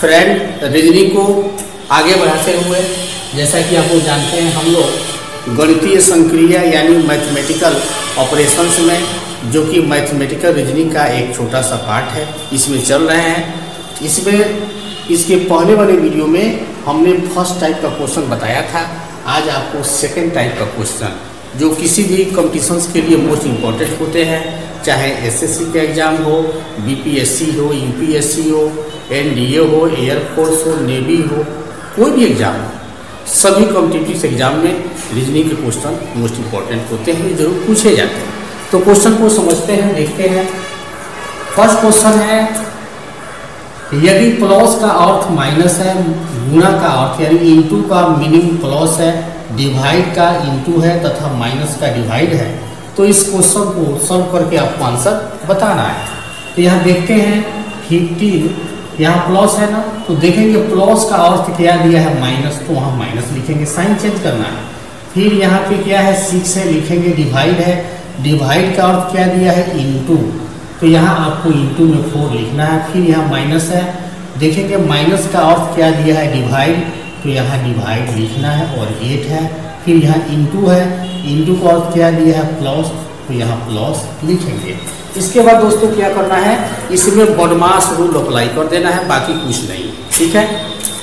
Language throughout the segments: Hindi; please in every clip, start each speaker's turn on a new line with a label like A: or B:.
A: फ्रेंड, रीजनिंग को आगे बढ़ाते हुए जैसा कि आप लोग जानते हैं, हम लोग गणितीय संक्रिया यानी मैथमेटिकल ऑपरेशंस में, जो कि मैथमेटिकल रीजनिंग का एक छोटा सा पार्ट है, इसमें चल रहे हैं। इसके पहले वाले वीडियो में हमने फर्स्ट टाइप का क्वेश्चन बताया था। आज आपको सेकेंड टाइप का क्वेश्चन, जो किसी भी कॉम्पिटिशन्स के लिए मोस्ट इम्पॉर्टेंट होते हैं, चाहे एसएससी का एग्ज़ाम हो, बीपीएससी हो, यूपीएससी हो, एनडीए हो, एयरफोर्स हो, नेवी हो, कोई भी एग्ज़ाम हो, सभी कॉम्पिटिटिव एग्जाम में रीजनिंग के क्वेश्चन मोस्ट इम्पॉर्टेंट होते हैं, जरूर पूछे जाते हैं। तो क्वेश्चन को समझते हैं, देखते हैं। फर्स्ट क्वेश्चन है, यदि प्लस का अर्थ माइनस है, गुणा का अर्थ यानी इंटू का मीनिंग प्लस है, डिवाइड का इंटू है तथा माइनस का डिवाइड है, तो इस क्वेश्चन को सॉल्व करके आपको आंसर बताना है। तो यहाँ देखते हैं 15, यहाँ प्लस है ना, तो देखेंगे प्लस का अर्थ क्या दिया है, माइनस, तो वहाँ माइनस लिखेंगे, साइन चेंज करना है। फिर यहाँ पे क्या है, 6 है, लिखेंगे डिवाइड है, डिवाइड का अर्थ क्या दिया है, इंटू, तो यहाँ आपको इंटू में 4 लिखना है। फिर यहाँ माइनस है, देखेंगे माइनस का अर्थ क्या दिया है, डिवाइड, तो यहाँ डिवाइड लिखना है और 8 है। फिर यहाँ इंटू है, इंटू का अर्थ क्या दिया है, प्लस, तो यहाँ प्लस लिखेंगे। इसके बाद दोस्तों क्या करना है, इसमें बॉडमास रूल अप्लाई कर देना है, बाकी कुछ नहीं, ठीक है।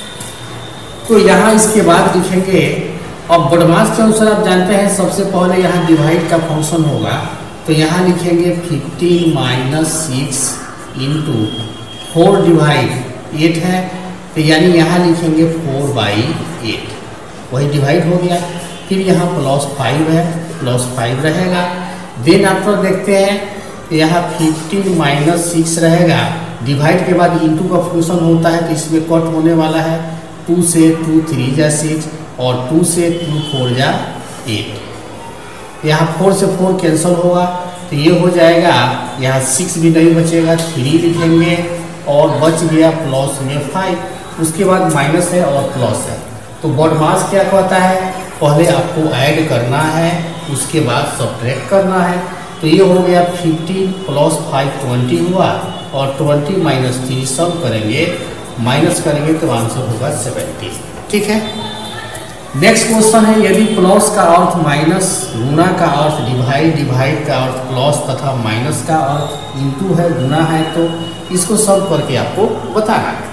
A: तो यहाँ इसके बाद लिखेंगे, अब बॉडमास के अनुसार आप जानते हैं सबसे पहले यहाँ डिवाइड का फंक्शन होगा, तो यहाँ लिखेंगे 15 माइनस 6 इंटू 4 डिवाइड 8 है, तो यानी यहाँ लिखेंगे 4/8, वही डिवाइड हो गया। फिर यहाँ प्लस 5 है, प्लस 5 रहेगा। देन आफ्टर देखते हैं, यहाँ 15 माइनस 6 रहेगा, डिवाइड के बाद इंटू का फंक्शन होता है, तो इसमें कट होने वाला है, 2 से 2 3 जा 6 और 2 से 2 4 जा 8। यहाँ 4 से 4 कैंसिल होगा, तो ये हो जाएगा, यहाँ 6 भी नहीं बचेगा, 3 लिखेंगे और बच गया प्लस में 5। उसके बाद माइनस है और प्लस है, तो बॉडमास क्या कहता है, पहले आपको ऐड करना है, उसके बाद सब्ट्रैक्ट करना है। तो ये हो गया 15 प्लस 5 20 हुआ, और 20 माइनस 3 सब करेंगे, माइनस करेंगे तो आंसर होगा 70, ठीक है। नेक्स्ट क्वेश्चन है, यदि प्लस का अर्थ माइनस, गुणा का अर्थ डिवाइड, डिवाइड का अर्थ प्लस तथा माइनस का अर्थ इंटू है, गुणा है, तो इसको सॉल्व करके आपको बताना है।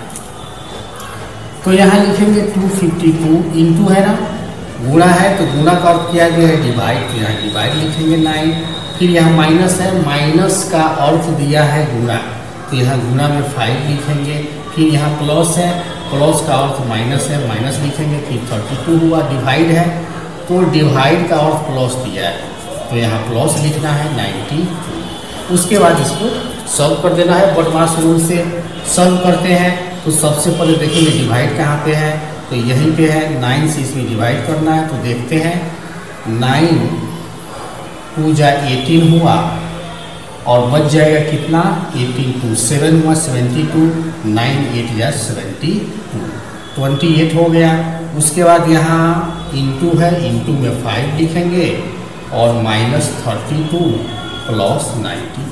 A: तो यहाँ लिखेंगे 252 इंटू है ना, गुणा है, तो गुणा का अर्थ क्या गया है, डिवाइड, तो यहाँ डिवाइड लिखेंगे 9। फिर यहाँ माइनस है, माइनस का अर्थ दिया है गुणा, तो यहाँ गुणा में 5 लिखेंगे। फिर यहाँ प्लस है, प्लस का अर्थ माइनस है, माइनस लिखेंगे। फिर 32 हुआ, डिवाइड है, तो डिवाइड का अर्थ प्लस दिया है, तो यहाँ प्लस लिखना है 92। उसके बाद इसको सॉल्व कर देना है, बॉडमास रूल से सॉल्व करते हैं। तो सबसे पहले देखेंगे डिवाइड कहाँ पे है, तो यहीं पे है, 9 से इसमें डिवाइड करना है। तो देखते हैं, 9 2 जा 18 हुआ, और बच जाएगा कितना, 18 2 7 हुआ, 72, 9 8 जा 72, 28 हो गया। उसके बाद यहाँ इंटू है, इंटू में 5 लिखेंगे और माइनस 32 प्लस 92।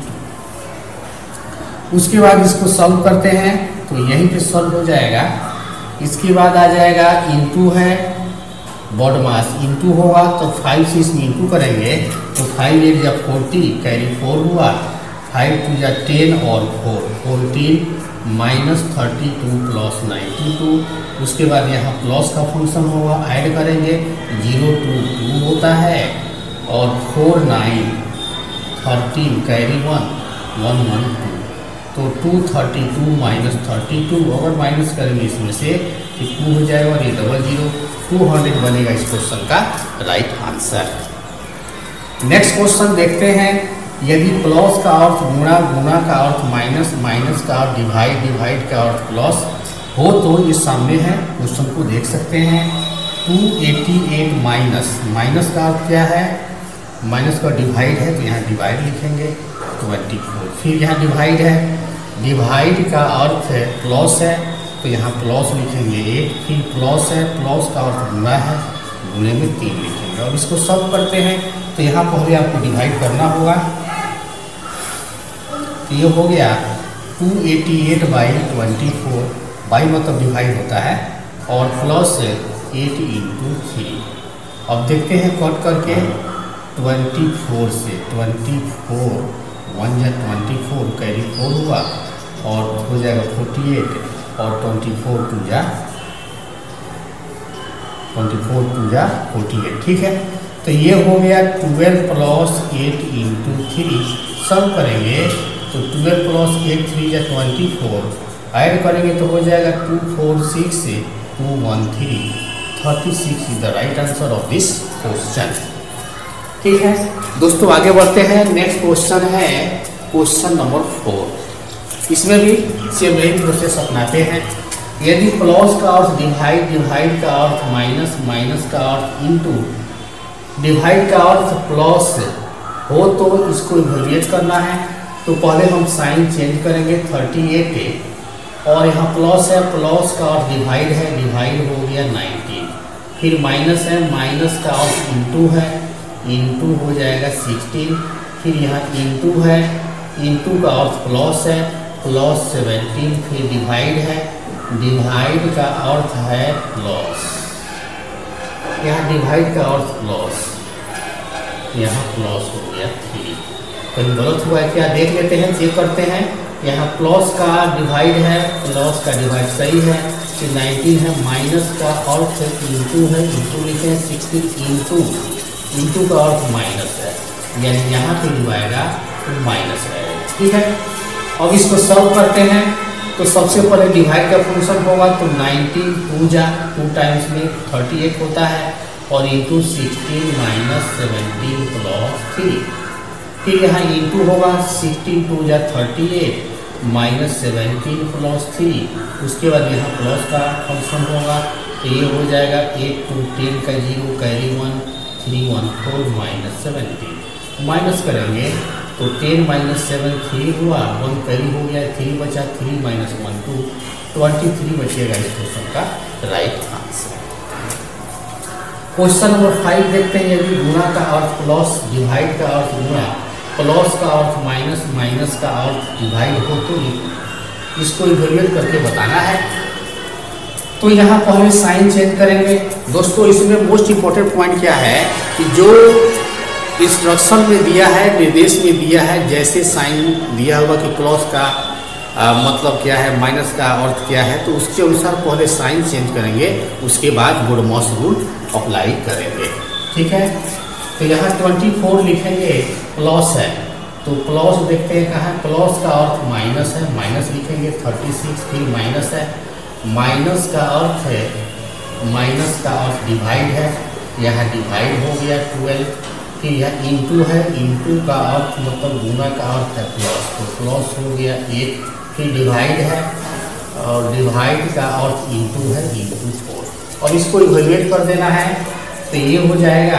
A: उसके बाद इसको सॉल्व करते हैं, तो यहीं पे सॉल्व हो जाएगा। इसके बाद आ जाएगा इंटू है, बॉडमास इंटू होगा, तो 5 से इसमें इंटू करेंगे, तो 5 8 जा 40, कैरी 4 हुआ, 5 2 जा 10 और 4 14 माइनस 32 प्लस 92। उसके बाद यहाँ प्लस का फंक्शन होगा, ऐड करेंगे, 0 2 2 होता है, और 4 9 13 कैरी 1 1 1 2, तो 232 माइनस 32, अगर माइनस करेंगे इसमें से, तो 2 हो जाएगा, और ये 00, 200 बनेगा इस क्वेश्चन का राइट आंसर। नेक्स्ट क्वेश्चन देखते हैं, यदि प्लस का अर्थ गुणा, गुणा का अर्थ माइनस, माइनस का अर्थ डिवाइड, डिवाइड का अर्थ प्लस हो, तो ये सामने है, क्वेश्चन को देख सकते हैं। 288 माइनस, माइनस का अर्थ क्या है, माइनस का डिवाइड है, तो यहाँ डिवाइड लिखेंगे 24। फिर यहाँ डिवाइड है, डिवाइड का अर्थ है प्लस है, तो यहाँ प्लस लिखेंगे 8। फिर प्लस है, प्लस का अर्थ गुणा है, गुणे में 3 लिखेंगे। और इसको सॉल्व करते हैं, तो यहाँ पहले आपको डिवाइड करना होगा, तो ये हो गया 288/24 बाई मतलब डिवाइड होता है, और प्लस 8 इंटू 3। अब देखते हैं कट करके 24 से 24 1 जा 24 कैरी 4 हुआ और हो जाएगा 48 और 24 2 जा 48, ठीक है। तो ये हो गया 12 प्लस 8 इंटू 3। सब करेंगे तो 12 प्लस 8 3 जा 24, ऐड करेंगे तो हो जाएगा 2 4 6 2 1 3, 36 is the right answer of this question. ठीक है दोस्तों, आगे बढ़ते हैं। नेक्स्ट क्वेश्चन है क्वेश्चन नंबर 4। इसमें भी सेम यही प्रोसेस अपनाते हैं। यदि प्लस का अर्थ डिवाइड, डिवाइड का अर्थ माइनस, माइनस का अर्थ इनटू, डिवाइड का अर्थ प्लस हो तो इसको इवेल्युएट करना है। तो पहले हम साइन चेंज करेंगे 38 और यहाँ प्लस है, प्लस का अर्थ डिवाइड है, डिवाइड हो गया 19। फिर माइनस है, माइनस का अर्थ इनटू है, इनटू हो जाएगा 16। फिर यहाँ इनटू है, इनटू का अर्थ प्लस है, प्लस 17। फिर डिवाइड है, डिवाइड का अर्थ है प्लस, यहाँ डिवाइड का अर्थ प्लस, यहाँ प्लस हो गया 3। कहीं गलत हुआ है क्या, देख लेते हैं, चेक करते हैं। यहाँ प्लस का डिवाइड है, प्लस का डिवाइड सही है। फिर 19 है, माइनस का अर्थ इंटू है, इंटू लिखे हैं 16 इंटू, इंटू का अर्थ माइनस है, यानी यहाँ पे जो आएगा तो माइनस आएगा। ठीक है, अब इसको सॉल्व करते हैं। तो सबसे पहले डिवाइड का फंक्शन होगा तो 19 2 जा 2 टाइम्स में 38 होता है और इंटू 16 माइनस 17 प्लस 3। फिर यहाँ इंटू होगा 16 2 जा 38 माइनस 17 प्लस 3। उसके बाद यहाँ प्लस का फंक्शन होगा तो ये हो जाएगा 8 2 10 का 0 कैरी 1 3 1 4 माइनस 17। माइनस करेंगे तो 10 माइनस 7 3 हुआ, 1 कैरी हो गया, 3 बचा, 3 माइनस 1 2, 23 बचेगा इस क्वेश्चन का राइट आंसर। क्वेश्चन नंबर 5 देखते हैं। यदि गुणा का अर्थ प्लस, डिवाइड का अर्थ गुणा, प्लस का अर्थ माइनस, माइनस का अर्थ डिवाइड हो तो इसको इवेल्युएट करके बताना है। तो यहाँ पहले साइन चेंज करेंगे। दोस्तों इसमें मोस्ट इंपॉर्टेंट पॉइंट क्या है कि जो इंस्ट्रक्शन में दिया है, निर्देश में दिया है, जैसे साइन दिया होगा कि प्लस का मतलब क्या है, माइनस का अर्थ क्या है, तो उसके अनुसार पहले साइन चेंज करेंगे, उसके बाद गोडमॉस रूल अप्लाई करेंगे। ठीक है, तो यहाँ 24 लिखेंगे, प्लस है तो प्लस देखते हैं कहाँ, प्लस का अर्थ माइनस है, माइनस लिखेंगे 36। फिर माइनस है, माइनस का अर्थ है, माइनस का अर्थ डिवाइड है, यहाँ डिवाइड हो गया 12। फिर यह इंटू है, इंटू का अर्थ मतलब गुणा का अर्थ है प्लस, तो प्लस हो गया 1। फिर डिवाइड है और डिवाइड का अर्थ इंटू है, इंटू 4 और इसको इवेल्युएट कर देना है। तो ये हो जाएगा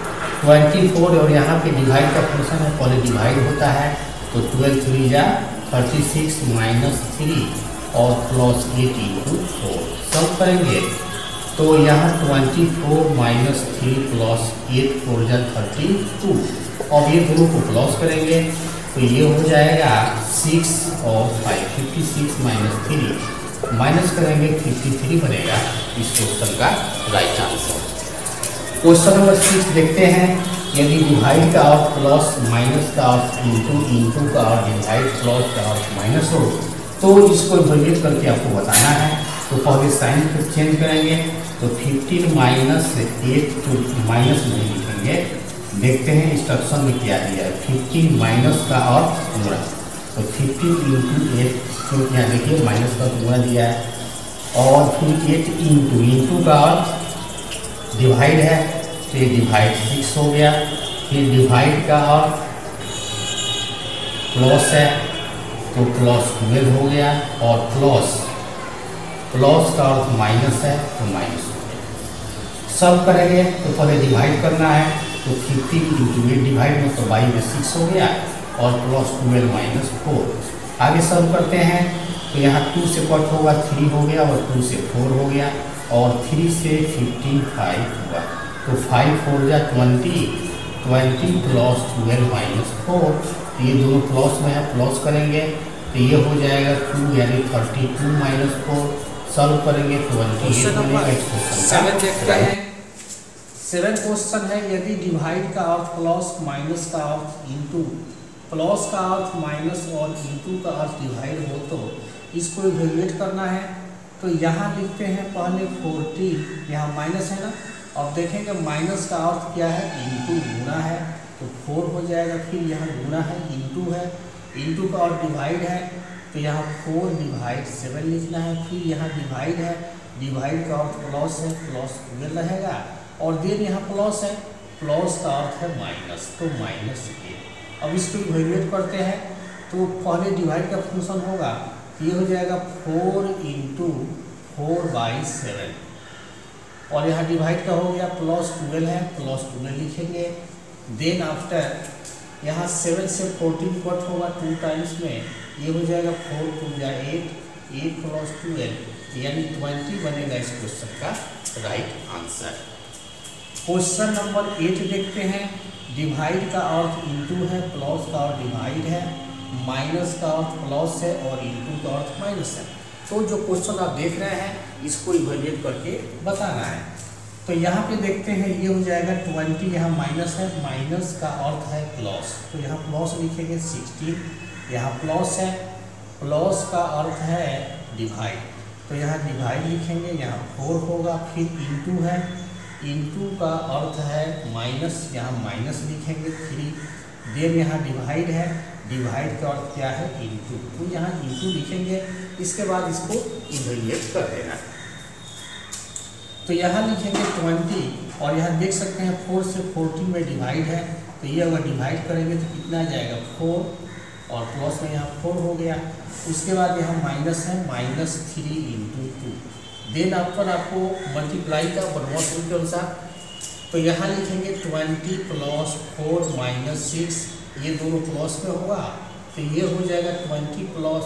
A: 24 और यहाँ पे डिवाइड का फंक्शन है, पहले डिवाइड होता है तो 12 3 जा 36 माइनस 3 और प्लस 8 इंटू 4। सब करेंगे तो यहाँ 24 माइनस 3 प्लस 8 4 जा 32। अब ये दोनों को प्लस करेंगे तो ये हो जाएगा 6 और 5 56 माइनस 3 माइनस करेंगे 53 बनेगा इस क्वेश्चन का राइट आंसर। क्वेश्चन नंबर 6 देखते हैं। यदि डिवाइड का अर्थ प्लस, माइनस का अर्थ इंटू, इंटू का अर्थ डिवाइड, प्लस का अर्थ माइनस हो तो इसको इवेल्युएट करके आपको बताना है। तो पहले साइन को चेंज करेंगे तो 15 माइनस 8 तो माइनस नहीं लिखेंगे, देखते हैं इंस्ट्रक्शन में क्या दिया है। 15 माइनस का अर्थ गुणा, तो 15 इंटू 8 क्योंकि यहाँ देखिए माइनस का गुणा दिया है और फिर 8 इंटू का अर्थ डिवाइड है तो ये डिवाइड 6 हो गया। फिर डिवाइड का अर्थ प्लस है तो प्लस 12 हो गया और प्लस का अर्थ माइनस है तो माइनस हो गया। सब करेंगे तो पहले डिवाइड करना है तो 15 इंटू 8 डिवाइड में तो 22 में 6 हो गया और प्लस 12 माइनस 4। आगे सब करते हैं तो यहाँ 2 से कट होगा 3 हो गया और 2 से 4 हो गया और 3 से 15 5 हुआ तो 5 4 जा 20 प्लस 12 माइनस 4। ये दोनों प्लस में है, प्लस करेंगे तो ये हो जाएगा 2 यानी 32 माइनस 4 सॉल्व करेंगे तो
B: क्वेश्चन नंबर 7 देखते हैं। 7 क्वेश्चन है, यदि डिवाइड का अर्थ प्लस, माइनस का अर्थ इंटू, प्लस का अर्थ माइनस और इंटू का अर्थ डिवाइड हो तो इसको इवेल्युएट करना है। तो यहाँ लिखते हैं पहले 14, यहाँ माइनस है ना, अब देखेंगे माइनस का अर्थ क्या है, इंटू गुना है, तो 4 हो जाएगा। फिर यहाँ गुना है, इंटू है, इंटू का अर्थ डिवाइड है, तो यहाँ 4 डिवाइड 7 लिखना है। फिर यहाँ डिवाइड है, डिवाइड का अर्थ प्लस है, प्लस 12 रहेगा, और देन यहाँ प्लस है, प्लस का अर्थ है माइनस, तो माइनस 8। अब इसको इवेल्युएट करते हैं, तो पहले डिवाइड का फंक्शन होगा, ये हो जाएगा 4 इंटू 4/7, और यहाँ डिवाइड का हो गया प्लस 12 है, प्लस 12 लिखेंगे। देन आफ्टर यहाँ 7 से 14 कट होगा 2 टाइम्स में, ये हो जाएगा 4 2 8, 8 प्लस 12 यानी 20 बनेगा इस क्वेश्चन का राइट आंसर। क्वेश्चन नंबर 8 देखते हैं। डिवाइड का अर्थ इंटू है, प्लस का अर्थ डिवाइड है, माइनस का अर्थ प्लस है और इंटू का अर्थ माइनस है। तो जो क्वेश्चन आप देख रहे हैं इसको इवेल्युएट करके बताना है। तो यहाँ पे देखते हैं, ये हो जाएगा 20, यहाँ माइनस है, माइनस का अर्थ है प्लस, तो यहाँ प्लस लिखेंगे 16, यहाँ प्लस है, प्लस का अर्थ है डिवाइड, तो यहाँ डिवाइड लिखेंगे, यहाँ 4 होगा। फिर इंटू है, इंटू का अर्थ है माइनस, यहाँ माइनस लिखेंगे 3। देन यहाँ डिवाइड है, डिवाइड का अर्थ क्या है, इंटू, तो यहाँ इंटू लिखेंगे। इसके बाद इसको इवेल्युएट कर देना, तो यहाँ लिखेंगे 20, और यहाँ देख सकते हैं 4 से 14 में डिवाइड है, तो ये अगर डिवाइड करेंगे तो कितना आ जाएगा 4, और प्लस में यहाँ 4 हो गया। उसके बाद यहाँ माइनस है, -3 इंटू 2। देन आफ्टर आपको मल्टीप्लाई का बनवास रूल के अनुसार, तो यहाँ लिखेंगे 20 प्लस 4 माइनस 6, ये दोनों प्लस में होगा, तो ये हो जाएगा 20 प्लस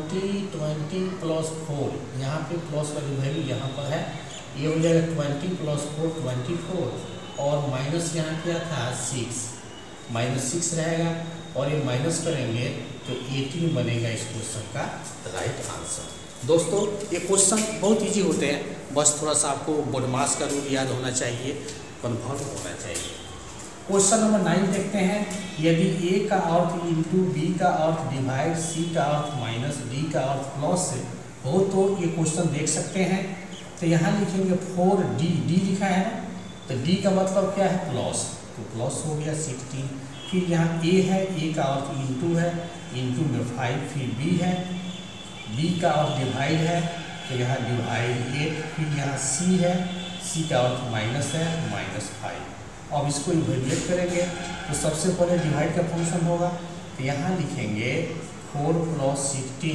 B: 4, यहाँ पे प्लस वाली वैल्यू यहाँ पर है, ये हो जाएगा 20 प्लस 4 24, और माइनस यहाँ क्या था 6, -6 रहेगा, और ये माइनस करेंगे तो 18 बनेगा इस क्वेश्चन का राइट आंसर। दोस्तों ये क्वेश्चन बहुत इजी होते हैं, बस थोड़ा सा आपको बोडमास का रूल याद होना चाहिए, कन्फर्म होना चाहिए। क्वेश्चन नंबर 9 देखते हैं। यदि ए का अर्थ इंटू बी का अर्थ डिवाइड सी का अर्थ माइनस डी का अर्थ प्लस हो तो ये क्वेश्चन देख सकते हैं। तो यहाँ लिखेंगे 4D, डी लिखा है ना, तो डी का मतलब क्या है प्लस, तो प्लस हो गया 16। फिर यहाँ ए है, ए का अर्थ इंटू है, इंटू में 5, फिर बी है, बी का अर्थ डिवाइड है, तो यहाँ डिवाइड 8, फिर यहाँ सी है, सी का अर्थ माइनस है, -5। अब इसको इवेल्युएट करेंगे तो सबसे पहले डिवाइड का फंक्शन होगा, तो यहाँ लिखेंगे 4 +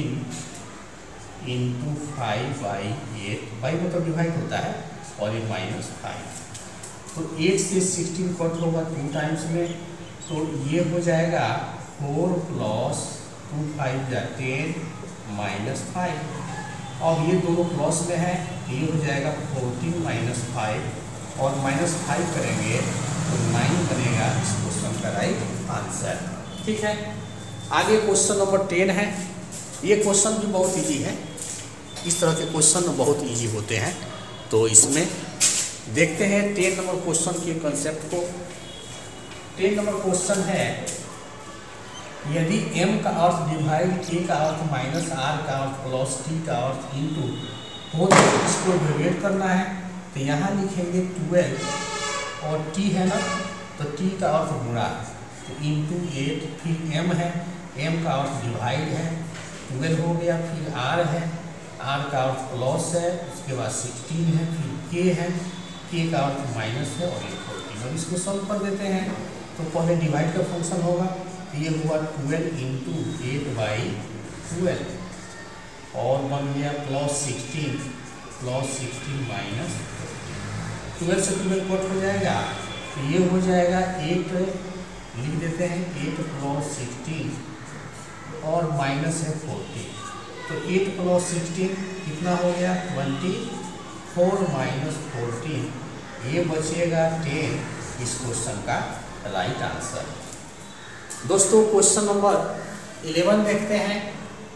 B: 16 इंटू 5/8, बाई मतलब डिवाइड होता है, और ये -5। तो 8 से 16 कट होगा 2 टाइम्स में, तो ये हो जाएगा 4 + 2 5 = 10 -5। अब ये दोनों प्लस में है, तो ये हो जाएगा 14 - 5, और -5 करेंगे तो 9 बनेगा इस क्वेश्चन का राइट आंसर। ठीक है, आगे क्वेश्चन नंबर 10 है। ये क्वेश्चन भी बहुत इजी है, इस तरह के क्वेश्चन बहुत इजी होते हैं। तो इसमें देखते हैं 10 नंबर क्वेश्चन के कंसेप्ट को। 10 नंबर क्वेश्चन है, यदि m का अर्थ डिवाइड k का अर्थ माइनस r का अर्थ प्लस t का अर्थ इंटू हो तो इसको इवेल्युएट करना है। तो यहाँ लिखेंगे 12, और t है ना, तो t का अर्थ गुणा, तो इंटू 8, फिर m है, m का अर्थ डिवाइड है, 12 हो गया, फिर r है, r का अर्थ प्लस है, उसके बाद 16 है, फिर k है, k का अर्थ माइनस है, और 14। अब इसको सॉल्व कर देते हैं, तो पहले डिवाइड का फंक्शन होगा, तो ये हुआ 12 इंटू 8/12, और बन गया +16 -14, 12 से 12 कट हो जाएगा, तो ये हो जाएगा 8, लिख देते हैं 8 + 16, और माइनस है 14, तो 8 + 16 कितना हो गया 24 - 14, ये बचेगा 10 इस क्वेश्चन का राइट आंसर। दोस्तों क्वेश्चन नंबर 11 देखते हैं।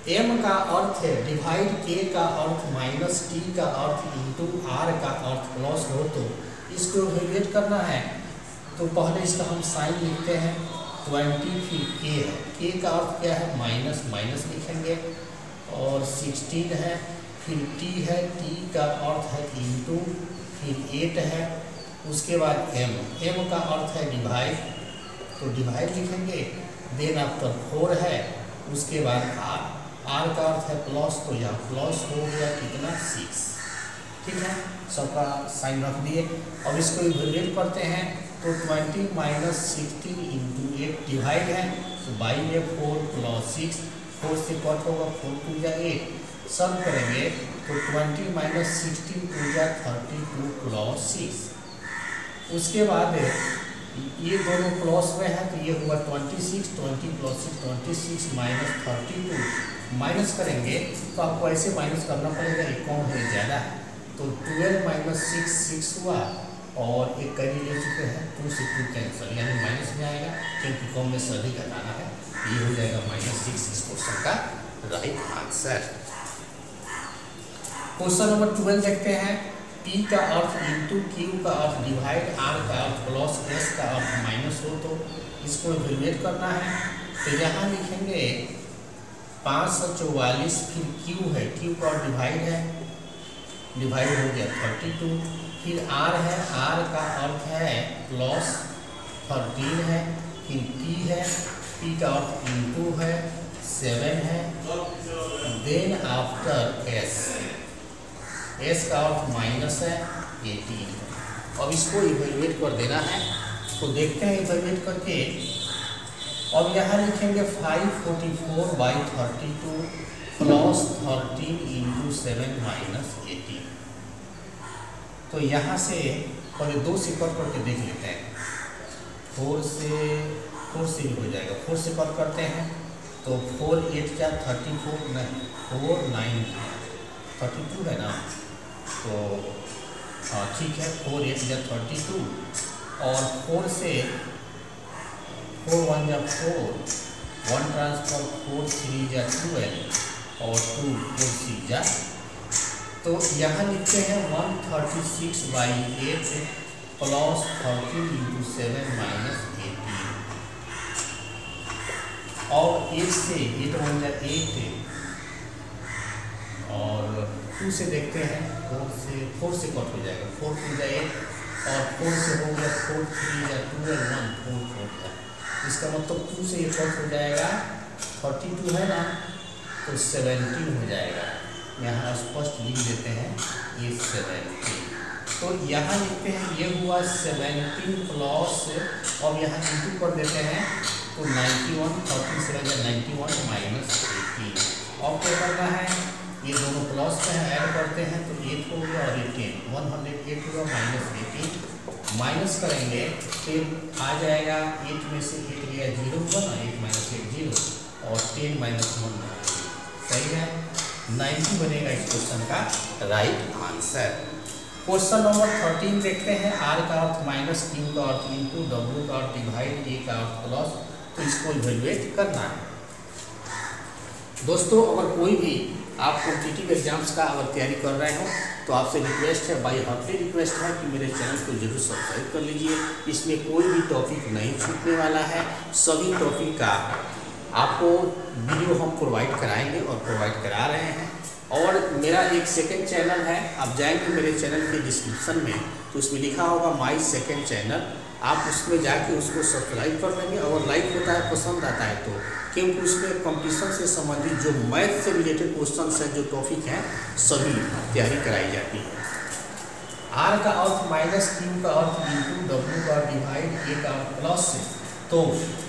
B: m का अर्थ है डिवाइड k का अर्थ माइनस t का अर्थ इंटू r का अर्थ प्लस हो तो इसको इवेल्युएट करना है। तो पहले इसका हम साइन लिखते हैं 20 फिर k है, k का अर्थ क्या है माइनस, माइनस लिखेंगे और 16 है, फिर t है, t का अर्थ है इंटू, फिर 8 है, उसके बाद m का अर्थ है डिवाइड, तो डिवाइड लिखेंगे, देन आफ्टर 4 है, उसके बाद r का अर्थ है प्लस, तो यहाँ प्लस हो गया कितना 6। ठीक है, सबका साइन रख दिए। अब इसको इवेल्युएट करते हैं तो 20 माइनस 16 इंटू 8 डिवाइड है, तो बाई में 4 प्लस 6, 4 से कट होगा, 4 टू जा 8, सब करेंगे तो 20 माइनस 16 टू जा 32 प्लस 6। उसके बाद ये दोनों प्लस में है तो ये हुआ 26, 20 प्लस 6 26 माइनस 32, माइनस करेंगे तो आपको ऐसे माइनस करना पड़ेगा, एक कौन है ज़्यादा है, तो 12 माइनस 6 6 हुआ और एक करी ले चुके हैं, 2 से 2 कैंसिल, यानी माइनस में आएगा क्योंकि कम में से अधिक घटाना है, ये हो जाएगा -6 इस क्वेश्चन का राइट आंसर। क्वेश्चन नंबर 12 देखते हैं। P का अर्थ इंटू Q का अर्थ डिवाइड, R का अर्थ प्लस, S का अर्थ माइनस हो तो इसको इवेल्युएट करना है। तो यहाँ लिखेंगे 544, फिर Q है, Q का अर्थ डिवाइड है, डिवाइड हो गया 32, फिर R है, R का अर्थ है प्लस 13 है, फिर P है, P का अर्थ इंटू है 7 है, देन आफ्टर S का अर्थ माइनस है 18। अब इसको इवेल्युएट कर देना है, तो देखते हैं इवेल्युएट करके। अब यहाँ लिखेंगे 544 बाई 32 प्लस 13 इंटू 7 माइनस 18। तो यहाँ से पहले 2 से कट करके देख लेते हैं, 4 से भी हो जाएगा, 4 से कट करते हैं तो 4 8 क्या 34, नहीं 4 9 32 है ना, तो हाँ ठीक है, 4 8 जा 32 और 4 से 4 1 जा 4, 1 ट्रांसफर 4 3 जा 12 और 2 4 6 जा, तो यहाँ लिखते हैं 136 बाई 8 प्लस 13 इंटू 7 माइनस 18 और 8 से 8 1 जा 8 और 2 से देखते हैं, 4 से कट हो जाएगा, 4 2 जा 8 और 4 से हो गया 4 3 जा 12 1 4 4 है, इसका मतलब 2 से ये कट हो जाएगा 32 है ना, तो 17 हो जाएगा। यहाँ स्पष्ट लिख देते हैं ये 17, तो यहाँ लिखते हैं ये हुआ 17 प्लस, अब यहाँ इंटू कर देते हैं तो 91, 13 से रहेगा 91 माइनस 18। अब क्या करना है, ये दोनों प्लस पे हैं, ऐड करते हैं तो 8 हो गया और 18 108 होगा माइनस 18, माइनस करेंगे फिर आ जाएगा 8 में से 8 गया 0 हुआ ना, 8 माइनस 8 0 और 10 माइनस 1 सही है, 90 बनेगा इस क्वेश्चन का राइट आंसर। क्वेश्चन नंबर 13 देखते हैं। R का अर्थ माइनस, Q का अर्थ इंटू, W का अर्थ डिवाइड, A का अर्थ प्लस, तो इसको इवेल्युएट करना है। दोस्तों अगर कोई भी आप कॉम्पिटिटिव एग्जाम्स का अगर तैयारी कर रहे हो तो आपसे रिक्वेस्ट है, बाई हार्टली रिक्वेस्ट है कि मेरे चैनल को जरूर सब्सक्राइब कर लीजिए। इसमें कोई भी टॉपिक नहीं छूटने वाला है, सभी टॉपिक का आपको वीडियो हम प्रोवाइड कराएंगे और प्रोवाइड करा रहे हैं। और मेरा एक सेकंड चैनल है, आप जाएंगे मेरे चैनल के डिस्क्रिप्शन में तो उसमें लिखा होगा माई सेकंड चैनल, आप उसमें जाके उसको सब्सक्राइब कर लेंगे। अगर लाइक होता है, पसंद आता है तो, क्योंकि उसमें कंपटीशन से संबंधित जो मैथ से रिलेटेड क्वेश्चन हैं, जो टॉपिक हैं, सभी तैयारी कराई जाती है। R का अर्थ माइनस, Q का अर्थ इंटू, W का डिवाइड, A का अर्थ प्लस, तो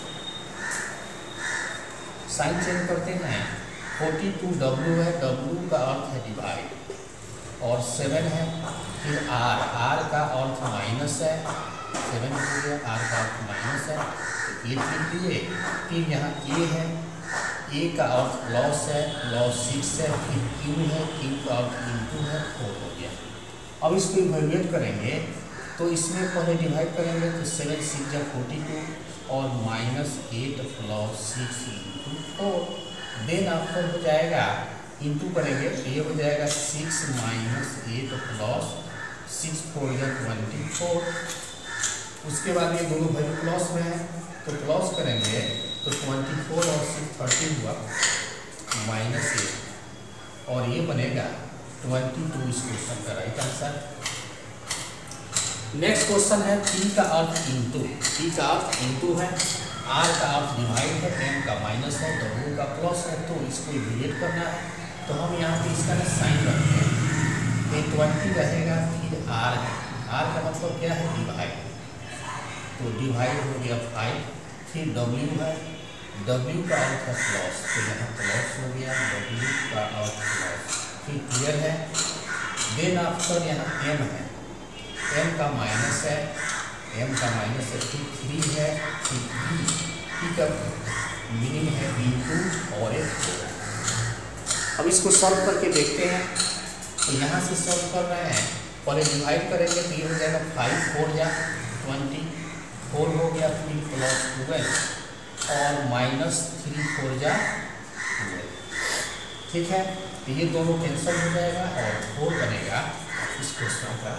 B: साइन चेंज करते हैं। 42 W है, W का अर्थ है डिवाइड और 7 है, फिर R का अर्थ माइनस है, 7 हो गया, R का अर्थ माइनस है, 8 लिख दिए। फिर यहाँ A है, A का अर्थ प्लस है, प्लस 6 है, फिर Q है, Q का अर्थ इंटू है, 4 हो गया। अब इसको इवेल्युएट करेंगे तो इसमें पहले डिवाइड करेंगे तो 7 6 जा 42 और -8 प्लस 6 इंटू 4, देन आफ्टर हो जाएगा इंटू करेंगे तो ये हो जाएगा 6 माइनस 8 प्लस 6 4 या 24। उसके बाद ये दोनों वैल्यू प्लस में है तो प्लस करेंगे तो 24 और 6 13 हुआ माइनस 8 और ये बनेगा 22 इस क्वेश्चन का राइट आंसर। नेक्स्ट क्वेश्चन है पी का अर्थ इंटू, पी का अर्थ इंटू है, आर का अर्थ डिवाइड है, एम का माइनस है, डब्ल्यू का प्लस है, तो इसको डिवाइड करना है तो हम यहाँ पे इसका ना साइन रखते हैं। ये 20 रहेगा, फिर आर है, आर का मतलब क्या है डिवाइड, तो डिवाइड हो गया 5, फिर डब्ल्यू है, डब्ल्यू का अर्थ है प्लस तो यहाँ प्लस हो गया, डब्ल्यू का अर्थ प्लस, फिर क्लियर है। देन आफ्टर यहाँ एम है, एम का माइनस है, एम का माइनस है, फिर 3 है, फिर पी का मीनिंग है इंटू और एक 4। अब इसको सॉल्व करके देखते हैं तो यहाँ से सॉल्व कर रहे हैं, पहले डिवाइड करेंगे तो ये हो जाएगा 5 4 या 20 4 हो गया, फिर प्लस 12 और माइनस 3 4 जा 12। ठीक है, तो ये दोनों कैंसिल हो जाएगा और 4 बनेगा इस क्वेश्चन का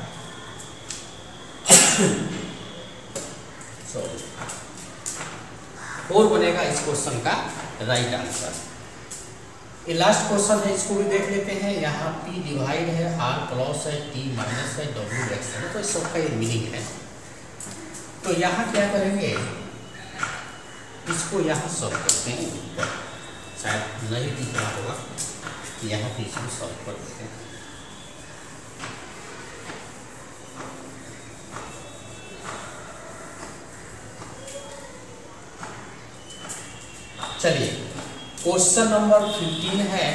B: सॉरी 4 बनेगा इस क्वेश्चन का राइट आंसर। ये लास्ट क्वेश्चन है, इसको भी देख लेते हैं। यहाँ P डिवाइड है, R प्लस है, T माइनस है, W एक्स है, तो इस सबका ये मीनिंग है। तो यहाँ क्या करेंगे, इसको यहाँ सॉल्व करते हैं, ऊपर शायद नहीं दिख रहा होगा, यहाँ पे इसको सॉल्व कर देते हैं। चलिए क्वेश्चन नंबर 15 है,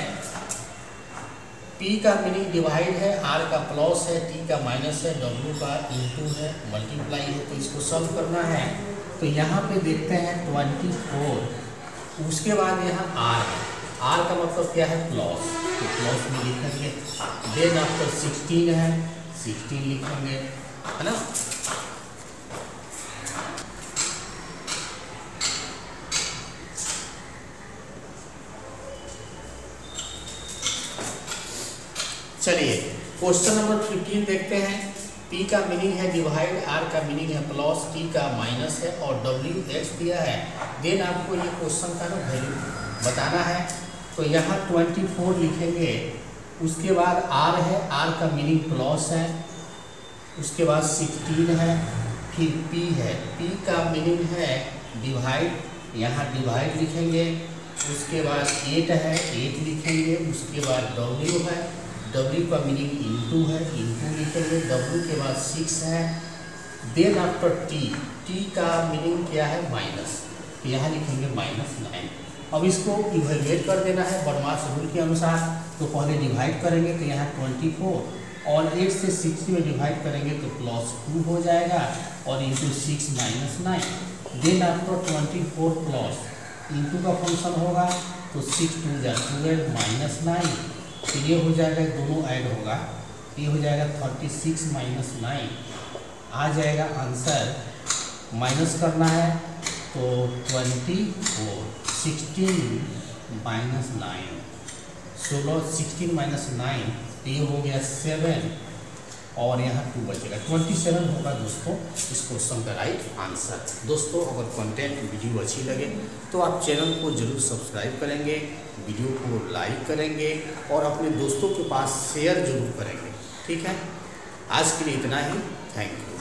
B: P का मीनिंग डिवाइड है, R का प्लस है, T का माइनस है, W का इंटू है, मल्टीप्लाई है, तो इसको सॉल्व करना है। तो यहाँ पे देखते हैं 24, उसके बाद यहाँ R है, R का मतलब क्या है प्लस, तो प्लस में लिखेंगे। देन आफ्टर 16 है, 16 लिखेंगे, है ना। चलिए क्वेश्चन नंबर 15 देखते हैं। P का मीनिंग है डिवाइड, R का मीनिंग है प्लस, T का माइनस है और W एक्स दिया है। देन आपको ये क्वेश्चन का ना वैल्यू बताना है, तो यहाँ 24 लिखेंगे, उसके बाद R है, R का मीनिंग प्लस है, उसके बाद 16 है, फिर P है, P का मीनिंग है डिवाइड, यहाँ डिवाइड लिखेंगे, उसके बाद 8 है, 8 लिखेंगे, उसके बाद W है, W का मीनिंग इंटू है, इंटू लिखेंगे, W के बाद 6 है। देन आफ्टर T, T का मीनिंग क्या है माइनस, तो यहाँ लिखेंगे -9। अब इसको इवेल्युएट कर देना है बॉडमास रूल के अनुसार, तो पहले डिवाइड करेंगे तो यहाँ 24 और 8 से 60 में डिवाइड करेंगे तो +2 हो जाएगा और into 6 -9। Then after 24 plus into का फंक्शन होगा तो 6 2 जा 12 -9, फिर ये हो जाएगा, दोनों ऐड होगा, ये हो जाएगा 36 -9 आ जाएगा आंसर। माइनस करना है तो 24 16 -9 16 16 -9 ये हो गया 7 और यहाँ 2 बचेगा, 27 होगा दोस्तों इस क्वेश्चन का राइट आंसर। दोस्तों अगर कंटेंट वीडियो अच्छी लगे तो आप चैनल को जरूर सब्सक्राइब करेंगे, वीडियो को लाइक करेंगे और अपने दोस्तों के पास शेयर जरूर करेंगे। ठीक है, आज के लिए इतना ही, थैंक यू।